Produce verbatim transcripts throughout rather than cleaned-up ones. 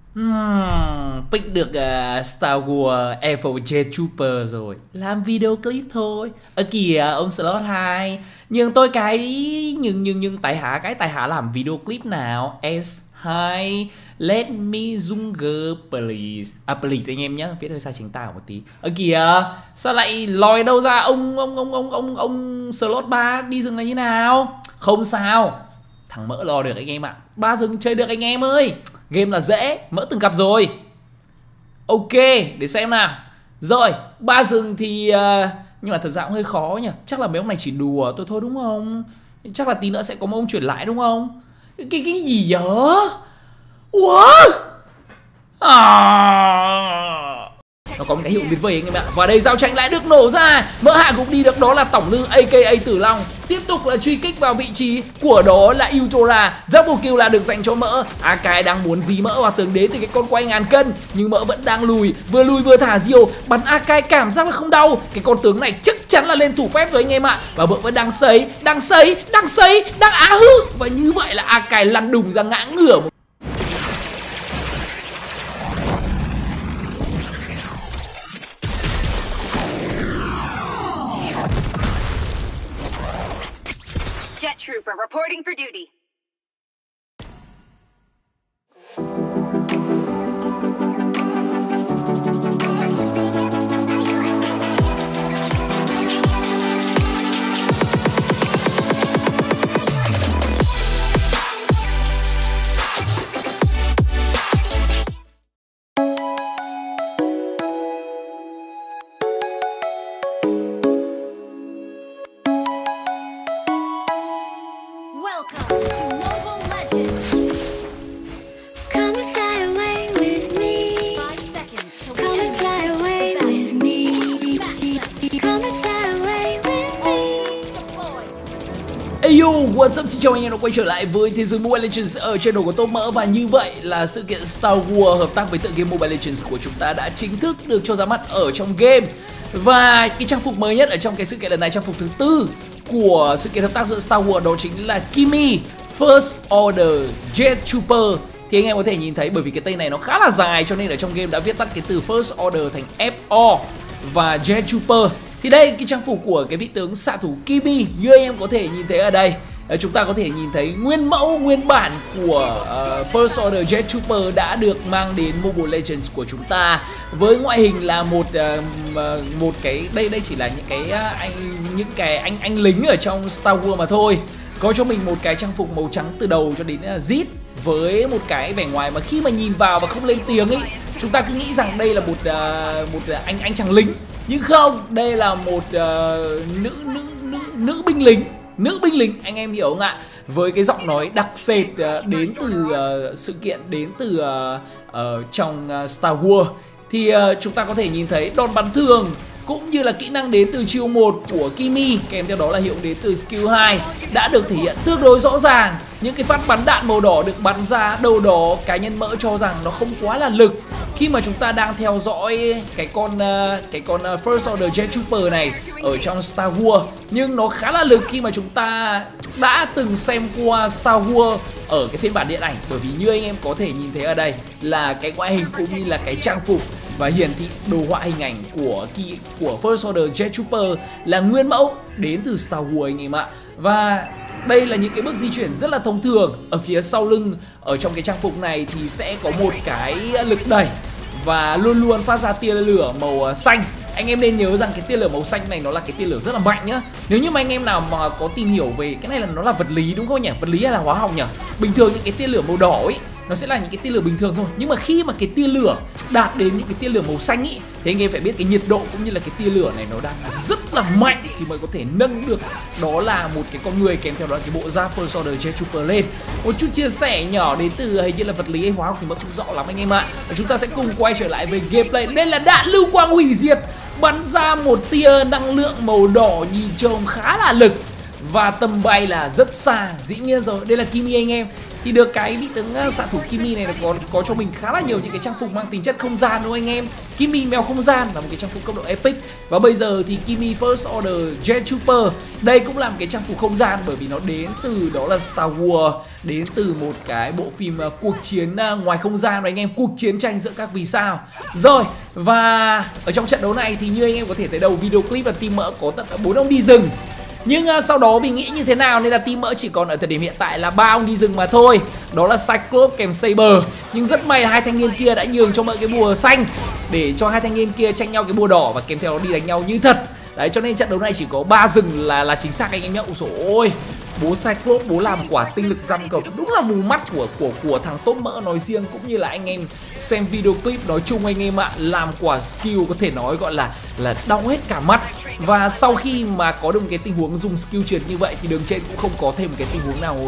Hmm, pick được uh, Star Wars Evo Jet Trooper rồi. Làm video clip thôi. Ở kìa ông Slot hai. Nhưng tôi cái nhưng nhưng nhưng tài hạ cái tài hạ làm video clip nào. S hai Let me Zunger please. À please anh em nhé, biết hơi sai chính tả một tí. Ở kìa, sao lại lòi đâu ra ông ông ông ông ông ông Slot ba đi rừng này như nào? Không sao. Thằng Mỡ lo được anh em ạ. Ba rừng chơi được anh em ơi. Game là dễ, Mỡ từng gặp rồi. Ok, để xem nào. Rồi, ba rừng thì uh, nhưng mà thật ra cũng hơi khó nhỉ. Chắc là mấy ông này chỉ đùa tôi thôi đúng không? Chắc là tí nữa sẽ có một ông chuyển lại đúng không? Cái cái, cái gì vậy? What? À... Nó có một cái hiệu biệt vời anh em ạ. Và đây giao tranh lại được nổ ra. Mỡ hạ cũng đi được, đó là Tổng Lư a ca a Tử Long. Tiếp tục là truy kích vào vị trí của đó là Ultra. Double kill là được dành cho Mỡ. a ca đang muốn dí Mỡ vào tường đế từ cái con quay ngàn cân, nhưng Mỡ vẫn đang lùi. Vừa lùi vừa thả diều. Bắn a ca cảm giác là không đau. Cái con tướng này chắc chắn là lên thủ phép rồi anh em ạ. Và Mỡ vẫn đang sấy, đang sấy, đang sấy, đang á hư. Và như vậy là a ca lăn đùng ra ngã ngửa. Trooper reporting for duty. Yo, what's up, xin chào anh em đã quay trở lại với thế giới Mobile Legends ở channel của Top Mỡ. Và như vậy là sự kiện Star Wars hợp tác với tựa game Mobile Legends của chúng ta đã chính thức được cho ra mắt ở trong game. Và cái trang phục mới nhất ở trong cái sự kiện lần này, trang phục thứ tư của sự kiện hợp tác giữa Star Wars, đó chính là Kimi First Order Jet Trooper. Thì anh em có thể nhìn thấy bởi vì cái tên này nó khá là dài cho nên ở trong game đã viết tắt cái từ First Order thành F O và Jet Trooper. Thì đây cái trang phục của cái vị tướng xạ thủ Kimi như anh em có thể nhìn thấy ở đây. Chúng ta có thể nhìn thấy nguyên mẫu, nguyên bản của uh, First Order Jet Trooper đã được mang đến Mobile Legends của chúng ta. Với ngoại hình là một uh, một cái đây đây chỉ là những cái uh, anh những cái anh anh lính ở trong Star Wars mà thôi. Có cho mình một cái trang phục màu trắng từ đầu cho đến uh, zit với một cái vẻ ngoài mà khi mà nhìn vào và không lên tiếng ấy, chúng ta cứ nghĩ rằng đây là một uh, một uh, anh anh chàng lính. Nhưng không, đây là một uh, nữ, nữ nữ nữ binh lính, nữ binh lính anh em hiểu không ạ? Với cái giọng nói đặc sệt uh, đến từ uh, sự kiện, đến từ uh, uh, trong uh, Star Wars. Thì uh, chúng ta có thể nhìn thấy đòn bắn thường cũng như là kỹ năng đến từ chiêu một của Kimi, kèm theo đó là hiệu đến từ skill hai đã được thể hiện tương đối rõ ràng. Những cái phát bắn đạn màu đỏ được bắn ra đâu đó, cá nhân Mỡ cho rằng nó không quá là lực khi mà chúng ta đang theo dõi cái con uh, cái con uh, First Order Jet Trooper này ở trong Star Wars. Nhưng nó khá là lực khi mà chúng ta đã từng xem qua Star Wars ở cái phiên bản điện ảnh. Bởi vì như anh em có thể nhìn thấy ở đây là cái ngoại hình cũng như là cái trang phục và hiển thị đồ họa hình ảnh của của First Order Jet Trooper là nguyên mẫu đến từ Star Wars anh em ạ. Và đây là những cái bước di chuyển rất là thông thường. Ở phía sau lưng ở trong cái trang phục này thì sẽ có một cái lực đẩy và luôn luôn phát ra tia lửa màu xanh. Anh em nên nhớ rằng cái tia lửa màu xanh này nó là cái tia lửa rất là mạnh nhá. Nếu như mà anh em nào mà có tìm hiểu về cái này là nó là vật lý đúng không nhỉ? Vật lý hay là hóa học nhỉ? Bình thường những cái tia lửa màu đỏ ấy nó sẽ là những cái tia lửa bình thường thôi. Nhưng mà khi mà cái tia lửa đạt đến những cái tia lửa màu xanh ý, thì anh em phải biết cái nhiệt độ cũng như là cái tia lửa này nó đang rất là mạnh thì mới có thể nâng được đó là một cái con người kèm theo đó là cái bộ da First Order Jet Trooper lên. Một chút chia sẻ nhỏ đến từ hình như là vật lý hay hóa học thì Mỡ không rõ lắm anh em ạ. Và chúng ta sẽ cùng quay trở lại với gameplay. Đây là đạn lưu quang hủy diệt bắn ra một tia năng lượng màu đỏ nhìn trông khá là lực và tầm bay là rất xa. Dĩ nhiên rồi, đây là Kimi anh em. thì được cái vị tướng uh, xạ thủ Kimi này nó có có cho mình khá là nhiều những cái trang phục mang tính chất không gian đúng không anh em. Kimi mèo không gian là một cái trang phục cấp độ epic, và bây giờ thì Kimi First Order Jet Trooper đây cũng là một cái trang phục không gian, bởi vì nó đến từ đó là Star Wars, đến từ một cái bộ phim uh, cuộc chiến uh, ngoài không gian và anh em, cuộc chiến tranh giữa các vì sao. Rồi, và ở trong trận đấu này thì như anh em có thể thấy đầu video clip là team mỡ có tận bốn ông đi rừng. Nhưng uh, sau đó vì nghĩ như thế nào nên là team mỡ chỉ còn ở thời điểm hiện tại là ba ông đi rừng mà thôi. Đó là Cyclops kèm Saber. Nhưng rất may là hai thanh niên kia đã nhường cho mỡ cái bùa xanh để cho hai thanh niên kia tranh nhau cái bùa đỏ và kèm theo đó đi đánh nhau như thật. Đấy, cho nên trận đấu này chỉ có ba rừng là là chính xác anh em nhá. Ôi dồi ôi, bố Cyclops bố làm quả tinh lực răm cầu đúng là mù mắt của của của thằng Top Mỡ nói riêng, cũng như là anh em xem video clip nói chung anh em ạ. Làm quả skill có thể nói gọi là là đau hết cả mắt. Và sau khi mà có được một cái tình huống dùng skill trượt như vậy thì đường trên cũng không có thêm một cái tình huống nào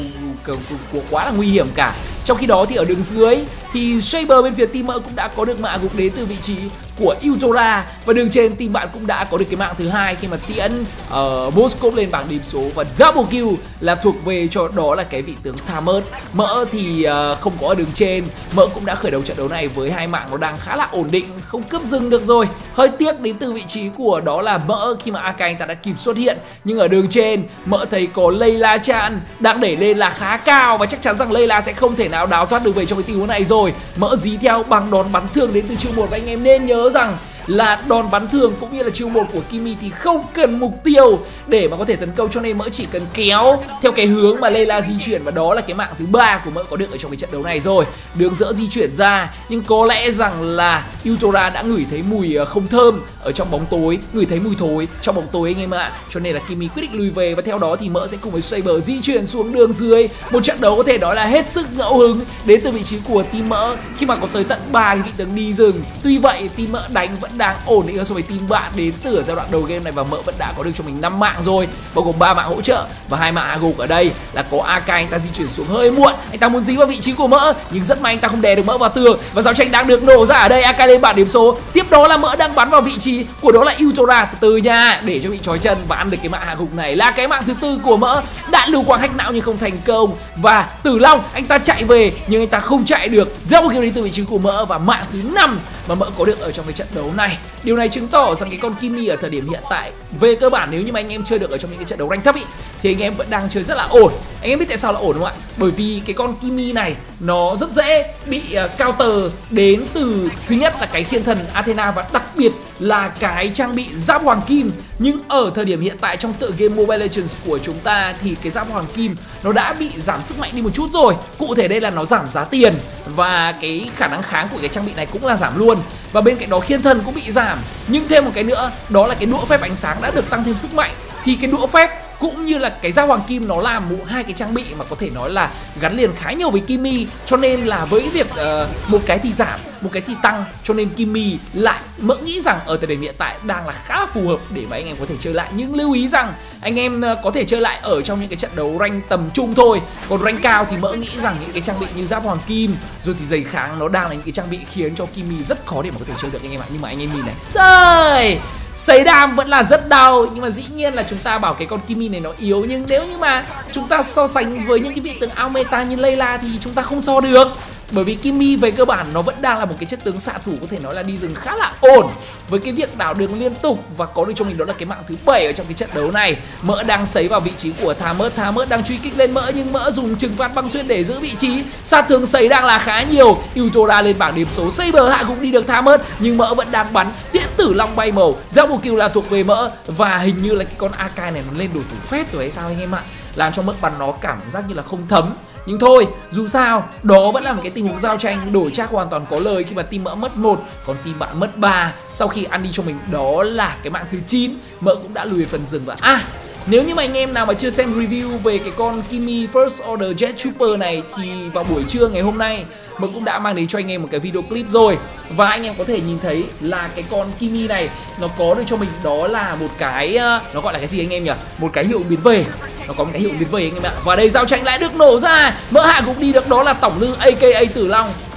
của quá là nguy hiểm cả. Trong khi đó thì ở đường dưới thì Saber bên phía team mỡ cũng đã có được mã gục đến từ vị trí của Eudora, và đường trên team bạn cũng đã có được cái mạng thứ hai khi mà tiễn uh, Moskov lên bảng điểm số, và double kill là thuộc về cho đó là cái vị tướng Thamus. Mỡ thì uh, không có ở đường trên, mỡ cũng đã khởi đầu trận đấu này với hai mạng nó đang khá là ổn định, không cướp dừng được rồi. Hơi tiếc đến từ vị trí của đó là mỡ khi mà Arcane ta đã kịp xuất hiện, nhưng ở đường trên mỡ thấy có Layla Chan đang đẩy lên là khá cao và chắc chắn rằng Layla sẽ không thể nào đào thoát được về trong cái tình huống này rồi. Mỡ dí theo bằng đòn bắn thương đến từ chiêu một, và anh em nên nhớ rằng là đòn bắn thường cũng như là chiêu một của Kimi thì không cần mục tiêu để mà có thể tấn công, cho nên mỡ chỉ cần kéo theo cái hướng mà Layla di chuyển, và đó là cái mạng thứ ba của mỡ có được ở trong cái trận đấu này rồi. Đường giữa di chuyển ra, nhưng có lẽ rằng là Eudora đã ngửi thấy mùi không thơm ở trong bóng tối, ngửi thấy mùi thối trong bóng tối anh em ạ, cho nên là Kimi quyết định lùi về, và theo đó thì mỡ sẽ cùng với Saber di chuyển xuống đường dưới. Một trận đấu có thể nói là hết sức ngẫu hứng đến từ vị trí của team mỡ khi mà có tới tận ba vị tướng đi rừng. Tuy vậy team mỡ đánh vẫn đang ổn định hơn so với team bạn đến từ ở giai đoạn đầu game này, và mỡ vẫn đã có được cho mình năm mạng rồi, bao gồm ba mạng hỗ trợ và hai mạng gục. Ở đây là có Arcane, anh ta di chuyển xuống hơi muộn, anh ta muốn dính vào vị trí của mỡ nhưng rất may anh ta không đè được mỡ vào tường, và giao tranh đang được nổ ra ở đây. Arcane lên bảng điểm số, tiếp đó là mỡ đang bắn vào vị trí của đó là Eudora từ từ nha, để cho bị trói chân và ăn được cái mạng hạ gục này, là cái mạng thứ tư của mỡ. Đã lưu quang hack não nhưng không thành công, và Tử Long anh ta chạy về nhưng anh ta không chạy được, double kill đến từ vị trí của mỡ, và mạng thứ năm mà mỡ có được ở trong cái trận đấu này. Điều này chứng tỏ rằng cái con Kimi ở thời điểm hiện tại về cơ bản nếu như mà anh em chơi được ở trong những cái trận đấu rank thấp ý, thì anh em vẫn đang chơi rất là ổn. Anh em biết tại sao là ổn không ạ? Bởi vì cái con Kimi này nó rất dễ bị uh, counter đến từ thứ nhất là cái thiên thần Athena, và đặc biệt là cái trang bị giáp hoàng kim. Nhưng ở thời điểm hiện tại trong tựa game Mobile Legends của chúng ta thì cái giáp hoàng kim nó đã bị giảm sức mạnh đi một chút rồi. Cụ thể đây là nó giảm giá tiền, và cái khả năng kháng của cái trang bị này cũng là giảm luôn. Và bên cạnh đó thiên thần cũng bị giảm. Nhưng thêm một cái nữa, đó là cái đũa phép ánh sáng đã được tăng thêm sức mạnh. Thì cái đũa phép cũng như là cái dao hoàng kim nó là một hai cái trang bị mà có thể nói là gắn liền khá nhiều với Kimi, cho nên là với việc uh, một cái thì giảm, một cái thì tăng, cho nên Kimi lại mỡ nghĩ rằng ở thời điểm hiện tại đang là khá là phù hợp để mà anh em có thể chơi lại. Nhưng lưu ý rằng anh em uh, có thể chơi lại ở trong những cái trận đấu rank tầm trung thôi, còn rank cao thì mỡ nghĩ rằng những cái trang bị như giáp hoàng kim rồi thì giày kháng nó đang là những cái trang bị khiến cho Kimi rất khó để mà có thể chơi được anh em ạ. Nhưng mà anh em nhìn này, trời, sấy đam vẫn là rất đau, nhưng mà dĩ nhiên là chúng ta bảo cái con Kimi này nó yếu, nhưng nếu như mà chúng ta so sánh với những cái vị tướng out meta như Layla thì chúng ta không so được. Bởi vì Kimi về cơ bản nó vẫn đang là một cái chất tướng xạ thủ có thể nói là đi rừng khá là ổn với cái việc đảo đường liên tục, và có được cho mình đó là cái mạng thứ bảy ở trong cái trận đấu này. Mỡ đang sấy vào vị trí của Thamus, Thamus đang truy kích lên mỡ nhưng mỡ dùng trừng phạt băng xuyên để giữ vị trí. Sát thương sấy đang là khá nhiều. Eudora lên bảng điểm số, Saber hạ gục đi được Thamus nhưng mỡ vẫn đang bắn. Tiễn Tử Long bay màu, double kill là thuộc về mỡ, và hình như là cái con Arcane này nó lên đồ thủ phép rồi hay sao anh em ạ, làm cho mỡ bắn nó cảm giác như là không thấm. Nhưng thôi, dù sao, đó vẫn là một cái tình huống giao tranh đổi trác hoàn toàn có lời khi mà team mỡ mất một, còn team bạn mất ba. Sau khi ăn đi cho mình đó là cái mạng thứ chín, mỡ cũng đã lùi phần rừng. Và à, nếu như mà anh em nào mà chưa xem review về cái con Kimi First Order Jet Trooper này thì vào buổi trưa ngày hôm nay mỡ cũng đã mang đến cho anh em một cái video clip rồi. Và anh em có thể nhìn thấy là cái con Kimi này nó có được cho mình đó là một cái, nó gọi là cái gì anh em nhỉ? Một cái hiệu biến về. Nó có một cái hiệu biến về anh em ạ. Và đây giao tranh lại được nổ ra, mỡ hạ gục đi được đó là Tổng Lư a ca a Tử Long.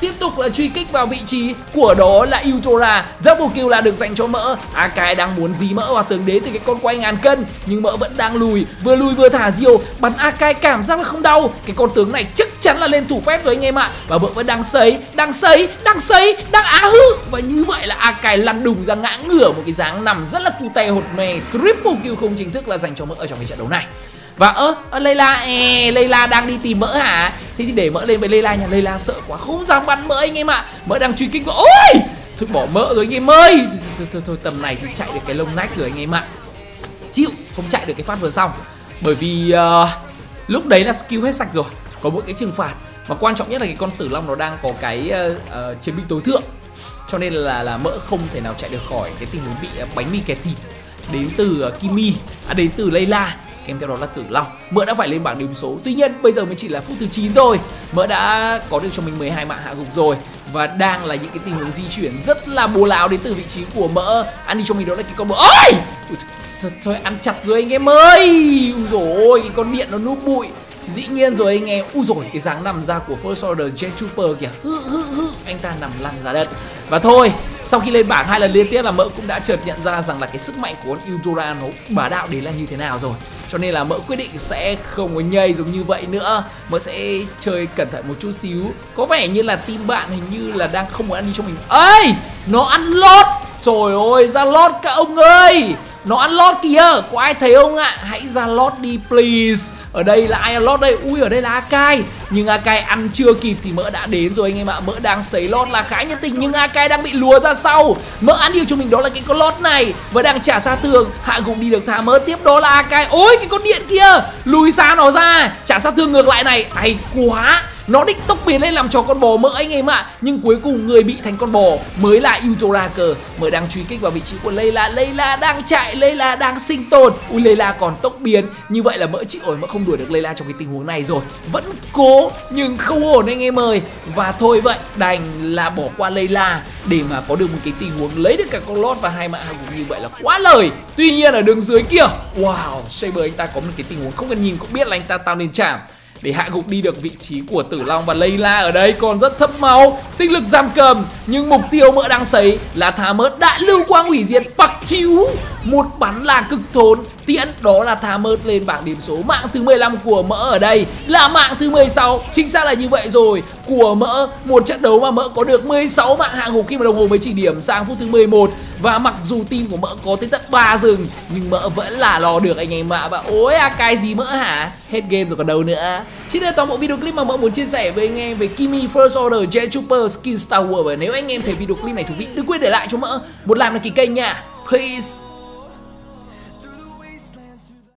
tiếp tục là truy kích vào vị trí của đó là Eudora. Double kill là được dành cho Mỡ. Akai đang muốn dí Mỡ vào tường đến từ cái con quay ngàn cân, nhưng Mỡ vẫn đang lùi, vừa lùi vừa thả diều bắn Akai, cảm giác là không đau. Cái con tướng này chắc chắn là lên thủ phép rồi anh em ạ. Và Mỡ vẫn đang sấy, đang sấy, đang sấy, đang á hư. Và như vậy là Akai lăn đùng ra ngã ngửa một cái dáng nằm rất là cute hột mè. Triple kill không chính thức là dành cho Mỡ ở trong cái trận đấu này. Và ơ, ơ Layla, e, Layla đang đi tìm Mỡ hả? Thế thì để Mỡ lên với Layla nha. Layla sợ quá, không dám bắn Mỡ anh em ạ. Mỡ đang truy kích vào, ôi thôi bỏ Mỡ rồi anh em ơi. Thôi, thôi, thôi, thôi tầm này thì chạy được cái lông nách rồi anh em ạ. Chịu, không chạy được cái phát vừa xong. Bởi vì uh, lúc đấy là skill hết sạch rồi, có mỗi cái trừng phạt. Và quan trọng nhất là cái con Tử Long nó đang có cái uh, uh, chiến binh tối thượng, cho nên là là Mỡ không thể nào chạy được khỏi cái tình huống bị uh, bánh mì kẹt thịt đến từ uh, Kimi, à, đến từ Layla, kèm theo đó là Tử Long. Mỡ đã phải lên bảng điểm số. Tuy nhiên bây giờ mới chỉ là phút thứ chín thôi. Mỡ đã có được cho mình mười hai mạng hạ gục rồi, và đang là những cái tình huống di chuyển rất là bố láo đến từ vị trí của Mỡ. Ăn đi cho mình đó là cái con Mỡ. Ôi! Thôi, thôi ăn chặt rồi anh em ơi. Úi dồi ôi, cái con điện nó núp bụi. Dĩ nhiên rồi anh em. Úi dồi, cái dáng nằm ra của First Order Jet Trooper kìa. Hư hư hư, anh ta nằm lăn ra đất. Và thôi, sau khi lên bảng hai lần liên tiếp là Mỡ cũng đã chợt nhận ra rằng là cái sức mạnh của con Eudora nó bá đạo đến là như thế nào rồi. Cho nên là Mỡ quyết định sẽ không có nhây giống như vậy nữa. Mỡ sẽ chơi cẩn thận một chút xíu. Có vẻ như là team bạn hình như là đang không muốn ăn đi cho mình. Ê, nó ăn lót. Trời ơi, ra lót các ông ơi. Nó ăn lót kìa, có ai thấy không ạ? Hãy ra lót đi please. Ở đây là ai ăn lót đây? Ui, ở đây là Akai. Nhưng Akai ăn chưa kịp thì Mỡ đã đến rồi anh em ạ. Mỡ đang sấy lót là khá nhân tình, nhưng Akai đang bị lùa ra sau. Mỡ ăn điều cho mình đó là cái con lót này, và đang trả ra tường. Hạ gục đi được thả Mỡ, tiếp đó là Akai. Ôi, cái con điện kia, lùi xa nó ra, trả sát thương ngược lại này. Hay quá. Nó định tốc biến lên làm cho con bò Mỡ anh em ạ. Nhưng cuối cùng người bị thành con bò mới là Eudora cơ. Mỡ đang truy kích vào vị trí của Layla. Layla đang chạy, Layla đang sinh tồn. Ui, Layla còn tốc biến. Như vậy là Mỡ chịu rồi, Mỡ không đuổi được Layla trong cái tình huống này rồi. Vẫn cố nhưng không ổn anh em ơi. Và thôi vậy, đành là bỏ qua Layla để mà có được một cái tình huống lấy được cả con lót và hai mạng hạ gục, như vậy là quá lời. Tuy nhiên ở đường dưới kia, wow, Saber anh ta có một cái tình huống không cần nhìn cũng biết là anh ta tạo nên chạm để hạ gục đi được vị trí của Tử Long. Và Layla ở đây còn rất thấp máu, tinh lực giam cầm, nhưng mục tiêu Mỡ đang sấy là thả Mỡ đại lưu quang hủy diệt bạc chiếu, một bắn là cực thốn tiễn, đó là thả Mỡ lên bảng điểm số. Mạng thứ mười lăm của Mỡ ở đây là mạng thứ mười sáu, chính xác là như vậy rồi, của Mỡ. Một trận đấu mà Mỡ có được mười sáu mạng hạ gục khi mà đồng hồ mới chỉ điểm sang phút thứ mười một. Và mặc dù team của Mỡ có tới tận ba rừng, nhưng Mỡ vẫn là lo được anh em ạ. Và ôi, Akai gì Mỡ hả? Hết game rồi còn đâu nữa. Trên đây là toàn bộ video clip mà Mỡ muốn chia sẻ với anh em về Kimi, First Order, Jet Trooper, Skin Star Wars. Và nếu anh em thấy video clip này thú vị, đừng quên để lại cho Mỡ một like đăng ký kênh nha. Peace.